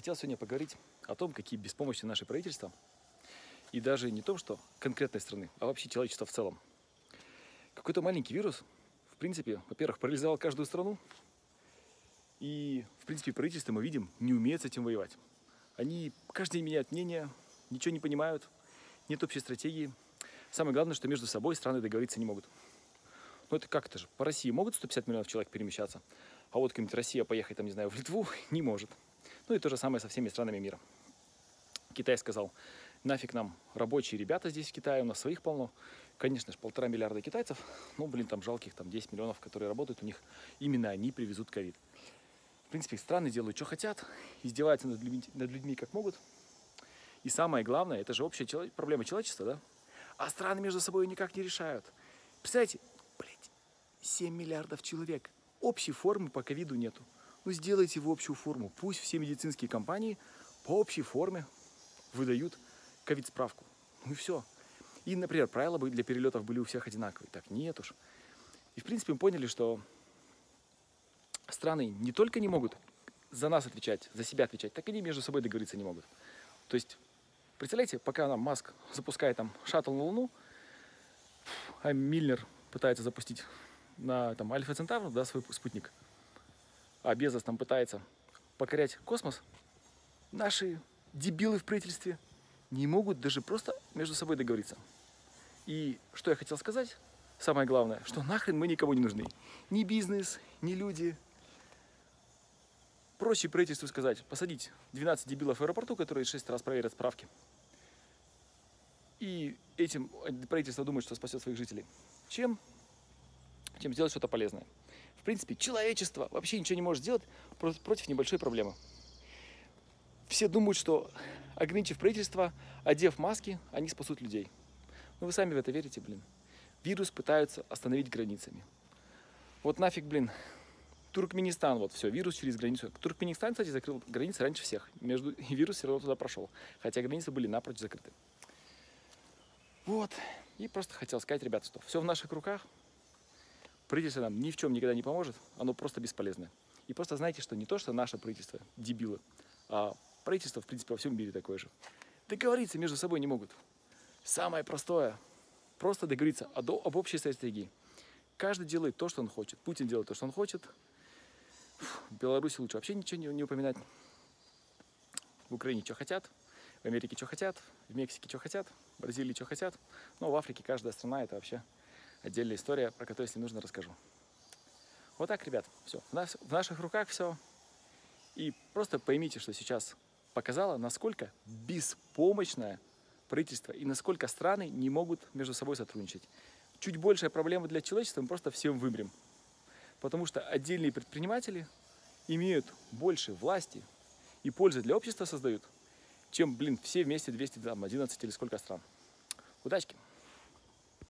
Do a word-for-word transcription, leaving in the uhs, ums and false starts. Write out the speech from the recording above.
Хотел сегодня поговорить о том, какие беспомощны наши правительства. И даже не том, что конкретной страны, а вообще человечество в целом. Какой-то маленький вирус, в принципе, во-первых, парализовал каждую страну. И, в принципе, правительство, мы видим, не умеет с этим воевать. Они каждый день меняют мнение, ничего не понимают, нет общей стратегии. Самое главное, что между собой страны договориться не могут. Ну это как это же? По России могут сто пятьдесят миллионов человек перемещаться, а вот какая-нибудь Россия поехать, там, не знаю, в Литву не может. Ну и то же самое со всеми странами мира. Китай сказал, нафиг нам рабочие ребята здесь в Китае, у нас своих полно. Конечно же, полтора миллиарда китайцев, ну, блин, там жалких там десять миллионов, которые работают, у них именно они привезут ковид. В принципе, страны делают, что хотят, издеваются над людьми, над людьми как могут. И самое главное, это же общая чело- проблема человечества, да? А страны между собой никак не решают. Представляете, блядь, семь миллиардов человек. Общей формы по ковиду нету. Ну, сделайте в общую форму. Пусть все медицинские компании по общей форме выдают ковид-справку. Ну и все. И, например, правила для перелетов были у всех одинаковые. Так нет уж. И, в принципе, мы поняли, что страны не только не могут за нас отвечать, за себя отвечать, так и они между собой договориться не могут. То есть, представляете, пока нам Маск запускает там шаттл на Луну, а Миллер пытается запустить на там Альфа Центавр, да, свой спутник, а Безос там пытается покорять космос, наши дебилы в правительстве не могут даже просто между собой договориться. И что я хотел сказать, самое главное, что нахрен мы никому не нужны. Ни бизнес, ни люди. Проще правительству сказать, посадить двенадцать дебилов в аэропорту, которые шесть раз проверят справки. И этим правительство думает, что спасет своих жителей. Чем? Чем сделать что-то полезное. В принципе, человечество вообще ничего не может сделать против небольшой проблемы. Все думают, что, ограничив правительство, одев маски, они спасут людей. Но вы сами в это верите, блин. Вирус пытаются остановить границами. Вот нафиг, блин, Туркменистан, вот все, вирус через границу. Туркменистан, кстати, закрыл границы раньше всех. Между... И вирус все равно туда прошел. Хотя границы были напрочь закрыты. Вот. И просто хотел сказать, ребята, что все в наших руках. Правительство нам ни в чем никогда не поможет. Оно просто бесполезное. И просто знайте, что не то, что наше правительство дебилы, а правительство, в принципе, во всем мире такое же. Договориться между собой не могут. Самое простое. Просто договориться об общей стратегии. Каждый делает то, что он хочет. Путин делает то, что он хочет. В Беларуси лучше вообще ничего не, не упоминать. В Украине что хотят. В Америке что хотят. В Мексике что хотят. В Бразилии что хотят. Но в Африке каждая страна это вообще отдельная история, про которую, если нужно, расскажу. Вот так, ребят. Все. В, нас, в наших руках все. И просто поймите, что сейчас показало, насколько беспомощное правительство и насколько страны не могут между собой сотрудничать. Чуть большая проблема для человечества, мы просто всем вымрем. Потому что отдельные предприниматели имеют больше власти и пользы для общества создают, чем, блин, все вместе двести одиннадцать или сколько стран. Удачки!